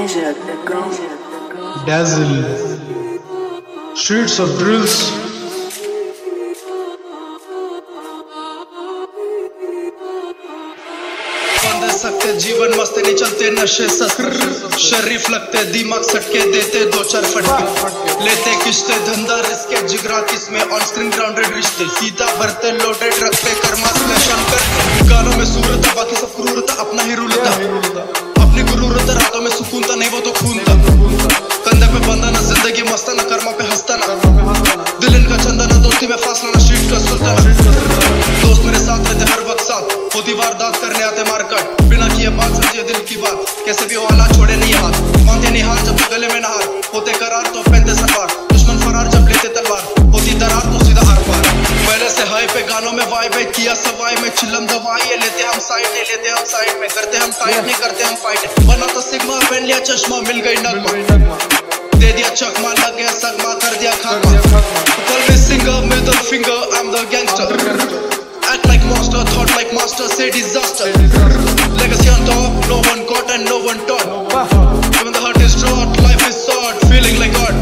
Dazzle, streets of drills. बंदे सकते जीवन मस्त नहीं चलते नशे सस्ते शरीफ लगते दिमाग सटके देते दो चार फटके लेते किस्ते धंधा रिस्के जिगरा किसमें ऑन स्क्रीन ग्राउंडेड रिश्ते सीधा भरते लोडेड रखते कर्मा स्लैशन करते गानों में सूरत था बाकी सब क्रूर था अपना ही रूल था अपनी गुरूर था रातों में सुकून था नहीं वो तो खून था कंधे पे बंधा ना जिंदगी मस्ता ना कर्मा पे हंसता ना दिल इनका चंदा ना दोस्ती में फासला ना स्ट्रीट का सुल्तान दोस्त मेरे साथ रहते हर वक्त साथ होती वारदात करने आते मारकाट बिना किए बात समझे दिल की बात कैसे भी वाला छोड़े नहीं हाथ मानते नहीं हाथ जब गले में नहार होते करार तो पहनते सलवार दुश्मन फरार जब लेते तलवार होती दरार तो सीधा आर पार पहले से हाई पे गानों में वाई पे किया सवाई में चिल्लम दवाई लेते हम साइड नहीं लेते हम साइड में करते हम टाइट नहीं करते हम फाइट बना तो सिग्मा पहन लिया चश्मा मिल गई नगमा दे दिया चकमा लग गया सगमा कर दिया खामा call me singer middle finger I am the gangster act like monster thought like master say disaster legacy on top no one caught and no one taught even the heart is drought life is short feeling like God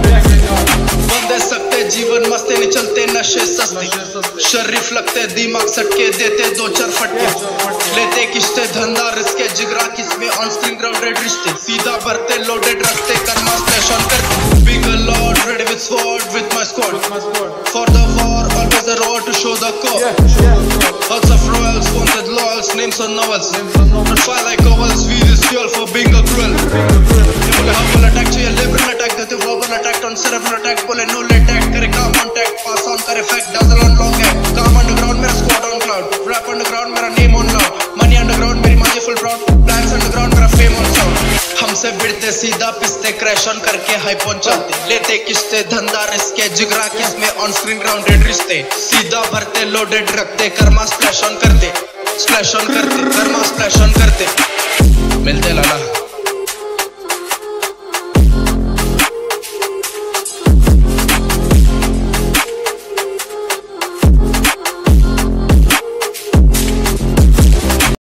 बंदे सकते जीवन मस्ते नहीं चलते नशे सस्ते शरीफ लगते दिमाग सटके देते दो चार फटके लेते किस्ते धंधा रिस्के जिगरा किसमें ऑन स्क्रीन ग्राउंडेड रिश्ते सीधा भरते लोडेड रखते कर्मा स्टेशन करते big a lot ready with sword with my squad for the war always a road to show the call Hearts of royals, wanted loyals, names on novels Not fire like ovals, we this fuel for being a cruel You will humble attack, चाहिए liberal attack देते verbal attack, on cerebral attack बोले no let act, करे calm on tact Pass on करे fact, dazzle on long act Calm underground, मेरा squad on cloud Rap underground, मेरा name on loud Money underground, मेरी माजी full proud Plans underground, मेरा fame on sound हमसे भिड़ते सीधा पिसते क्रैश ऑन करके हाइप ऑन चलते लेते किस्ते धंधा रिस्के जिगरा किसमें ऑन स्क्रीन ग्राउंडेड रिश्ते सीधा भरते लोडेड रखते कर्मा स्प्लैश ऑन करते कर्मा स्प्लैश ऑन करते मिलते लाला